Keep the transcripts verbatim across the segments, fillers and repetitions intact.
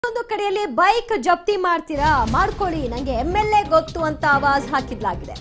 ಒಂದು ಕಡೆಯಲ್ಲಿ ಬೈಕ್ ಜಪ್ತಿ ಮಾಡ್ತೀರಾ ಮಾಡ್ಕೊಳ್ಳಿ ನನಗೆ ಎಂಎಲ್ಎ ಗೊತ್ತು ಅಂತ ಆವಾಜ್ ಹಾಕಿದ್ಲಾಗಿದೆ.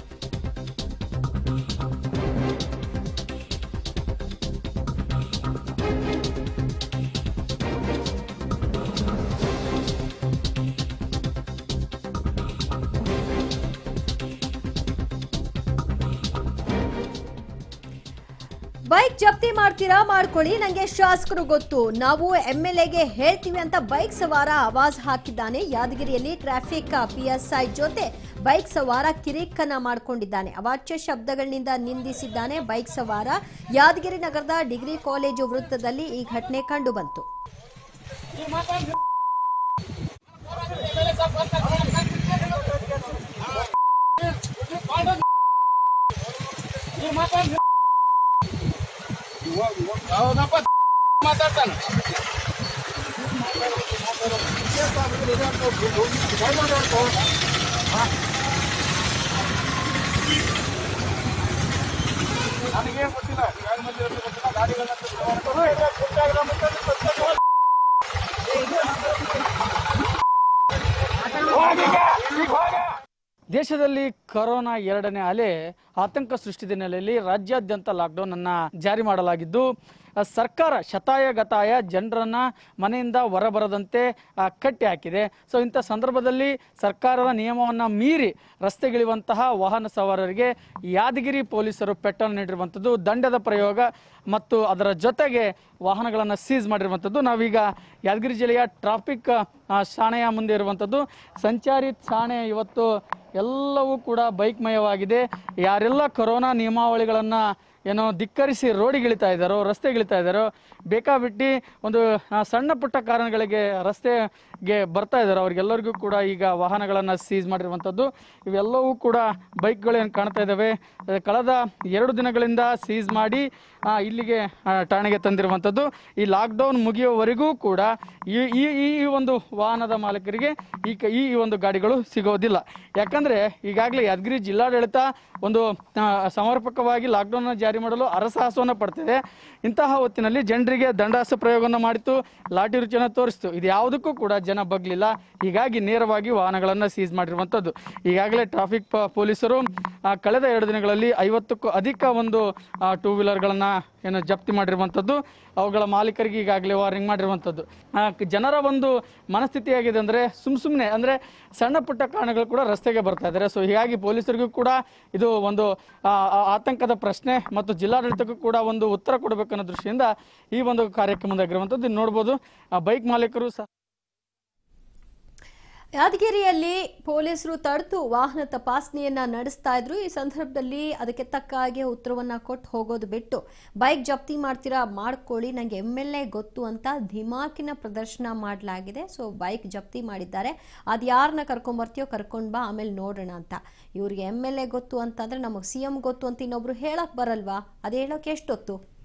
ಬೈಕ್ ಜಪ್ತಿ ಮಾಡ್ತೀರಾ ಮಾಡ್ಕೊಳ್ಳಿ ನನಗೆ ಶಾಸಕರು ಗೊತ್ತು ನಾವು ಎಂಎಲ್ಎಗೆ ಹೇಳ್ತೀವಿ ಅಂತ ಬೈಕ್ ಸವಾರ ಆವಾಜ್ ಹಾಕಿದ್ದಾನೆ. ಯಾದಗಿರಿಯಲ್ಲಿ ಟ್ರಾಫಿಕ್ ಪಿಎಸ್ಐ ಜೊತೆ ಬೈಕ್ ಸವಾರ ಕಿರಿಕನ್ನ ಮಾಡಿಕೊಂಡಿದ್ದಾನೆ. ಅವಾಚ್ಯ ಶಬ್ದಗಳಿಂದ ನಿಂದಿಸಿದ್ದಾನೆ ಬೈಕ್ ಸವಾರ. ಯಾದಗಿರಿ ನಗರದ ಡಿಗ್ರಿ ಕಾಲೇಜು ವೃತ್ತದಲ್ಲಿ ಈ ಘಟನೆ ಕಂಡು ಬಂತು. ಮಾತಾಡ್ತಾನೆ ನನಗೆ ಗೊತ್ತಿಲ್ಲ ದೇಶದಲ್ಲಿ ಕೊರೋನಾ ಎರಡನೇ ಅಲೆ ಆತಂಕ ಸೃಷ್ಟಿಸಿದ ಹಿನ್ನೆಲೆಯಲ್ಲಿ ರಾಜ್ಯಾದ್ಯಂತ ಲಾಕ್ಡೌನ್ ಅನ್ನು ಜಾರಿ ಮಾಡಲಾಗಿದ್ದು ಸರ್ಕಾರ ಶತಾಯಗತಾಯ ಜನರನ್ನ ಮನೆಯಿಂದ ಹೊರಬರದಂತೆ ಕಟ್ಟಿ ಹಾಕಿದೆ. ಸೊ ಇಂಥ ಸಂದರ್ಭದಲ್ಲಿ ಸರ್ಕಾರದ ನಿಯಮವನ್ನು ಮೀರಿ ರಸ್ತೆಗಿಳಿಯುವಂತಹ ವಾಹನ ಸವಾರರಿಗೆ ಯಾದಗಿರಿ ಪೊಲೀಸರು ಪೆಟ್ಟನ್ನು ನೀಡಿರುವಂಥದ್ದು, ದಂಡದ ಪ್ರಯೋಗ ಮತ್ತು ಅದರ ಜೊತೆಗೆ ವಾಹನಗಳನ್ನು ಸೀಸ್ ಮಾಡಿರುವಂಥದ್ದು. ನಾವೀಗ ಯಾದಗಿರಿ ಜಿಲ್ಲೆಯ ಟ್ರಾಫಿಕ್ ಠಾಣೆಯ ಮುಂದೆ ಇರುವಂಥದ್ದು. ಸಂಚಾರಿ ಠಾಣೆ ಇವತ್ತು ಎಲ್ಲವೂ ಕೂಡ ಬೈಕ್ಮಯವಾಗಿದೆ. ಯಾರೆಲ್ಲ ಕೊರೋನಾ ನಿಯಮಾವಳಿಗಳನ್ನು ಏನೋ ಧಿಕ್ಕರಿಸಿ ರೋಡಿಗಿಳಿತಾ ಇದ್ದಾರೋ, ರಸ್ತೆಗಿಳಿತಾ ಇದ್ದಾರೋ, ಬೇಕಾಬಿಟ್ಟು ಒಂದು ಸಣ್ಣ ಪುಟ್ಟ ಕಾರಣಗಳಿಗೆ ರಸ್ತೆಗೆ ಬರ್ತಾ ಇದ್ದಾರೋ ಅವ್ರಿಗೆಲ್ಲರಿಗೂ ಕೂಡ ಈಗ ವಾಹನಗಳನ್ನು ಸೀಸ್ ಮಾಡಿರುವಂಥದ್ದು. ಇವೆಲ್ಲವೂ ಕೂಡ ಬೈಕ್ಗಳೇನು ಕಾಣ್ತಾ ಇದ್ದಾವೆ. ಕಳೆದ ಎರಡು ದಿನಗಳಿಂದ ಸೀಸ್ ಮಾಡಿ ಇಲ್ಲಿಗೆ ಠಾಣೆಗೆ ತಂದಿರುವಂಥದ್ದು. ಈ ಲಾಕ್ಡೌನ್ ಮುಗಿಯುವವರೆಗೂ ಕೂಡ ಈ ಈ ಈ ಒಂದು ವಾಹನದ ಮಾಲೀಕರಿಗೆ ಈ ಈ ಒಂದು ಗಾಡಿಗಳು ಸಿಗೋದಿಲ್ಲ. ಯಾಕಂದರೆ ಈಗಾಗಲೇ ಯಾದಗಿರಿ ಜಿಲ್ಲಾಡಳಿತ ಒಂದು ಸಮರ್ಪಕವಾಗಿ ಲಾಕ್ಡೌನ್ ಜಾರಿ ಮಾಡಲು ಹರಸಾಹಸವನ್ನು ಪಡ್ತಿದೆ. ಇಂತಹ ಹೊತ್ತಿನಲ್ಲಿ ಜನರಿಗೆ ದಂಡಾಸ ಪ್ರಯೋಗವನ್ನು ಮಾಡಿತು, ಲಾಠಿ ರುಚಿಯನ್ನು ತೋರಿಸ್ತು. ಇದು ಯಾವುದಕ್ಕೂ ಕೂಡ ಜನ ಬಗ್ಲಿಲ್ಲ. ಹೀಗಾಗಿ ನೇರವಾಗಿ ವಾಹನಗಳನ್ನು ಸೀಸ್ ಮಾಡಿರುವಂಥದ್ದು. ಈಗಾಗಲೇ ಟ್ರಾಫಿಕ್ ಪೊಲೀಸರು ಕಳೆದ ಎರಡು ದಿನಗಳಲ್ಲಿ ಐವತ್ತಕ್ಕೂ ಅಧಿಕ ಒಂದು ಟೂ ವೀಲರ್ಗಳನ್ನು ಏನು ಜಪ್ತಿ ಮಾಡಿರುವಂಥದ್ದು. ಅವುಗಳ ಮಾಲೀಕರಿಗೆ ಈಗಾಗಲೇ ವಾರ್ನಿಂಗ್ ಮಾಡಿರುವಂಥದ್ದು. ಜನರ ಒಂದು ಮನಸ್ಥಿತಿ ಆಗಿದೆ ಅಂದರೆ ಸುಮ್ ಸುಮ್ಮನೆ ಅಂದರೆ ಸಣ್ಣ ಪುಟ್ಟ ಕಾರಣಗಳು ಕೂಡ ರಸ್ತೆಗೆ ಬರ್ತಾ ಇದ್ದಾರೆ. ಸೊ ಹೀಗಾಗಿ ಪೊಲೀಸರಿಗೂ ಕೂಡ ಇದು ಒಂದು ಆತಂಕದ ಪ್ರಶ್ನೆ ಮತ್ತು ಜಿಲ್ಲಾಡಳಿತಕ್ಕೂ ಕೂಡ ಒಂದು ಉತ್ತರ ಕೊಡಬೇಕನ್ನೋ ದೃಷ್ಟಿಯಿಂದ ಈ ಒಂದು ಕಾರ್ಯಕ್ರಮದಾಗಿರುವಂಥದ್ದು. ನೋಡ್ಬೋದು ಬೈಕ್ ಮಾಲೀಕರು ಸಹ. ಯಾದಗಿರಿಯಲ್ಲಿ ಪೊಲೀಸರು ತಡೆದು ವಾಹನ ತಪಾಸಣೆಯನ್ನ ನಡೆಸ್ತಾ ಇದ್ರು. ಈ ಸಂದರ್ಭದಲ್ಲಿ ಅದಕ್ಕೆ ತಕ್ಕ ಹಾಗೆ ಉತ್ತರವನ್ನ ಕೊಟ್ಟು ಹೋಗೋದು ಬಿಟ್ಟು ಬೈಕ್ ಜಪ್ತಿ ಮಾಡ್ತೀರಾ ಮಾಡ್ಕೊಳ್ಳಿ ನನಗೆ ಎಮ್ ಎಲ್ ಎ ಗೊತ್ತು ಅಂತ ಧಿಮಾಕಿನ ಪ್ರದರ್ಶನ ಮಾಡಲಾಗಿದೆ. ಸೊ ಬೈಕ್ ಜಪ್ತಿ ಮಾಡಿದ್ದಾರೆ. ಅದು ಯಾರನ್ನ ಕರ್ಕೊಂಬರ್ತೀಯೋ ಕರ್ಕೊಂಡ್ ಬಾ, ಆಮೇಲೆ ನೋಡೋಣ ಅಂತ. ಇವ್ರಿಗೆ ಎಮ್ ಎಲ್ ಎ ಗೊತ್ತು ಅಂತಂದ್ರೆ ನಮಗೆ ಸಿ ಎಂ ಗೊತ್ತು ಅಂತ ಇನ್ನೊಬ್ರು ಹೇಳಕ್ ಬರಲ್ವಾ? ಅದು ಹೇಳೋಕೆ ಎಷ್ಟೊತ್ತು?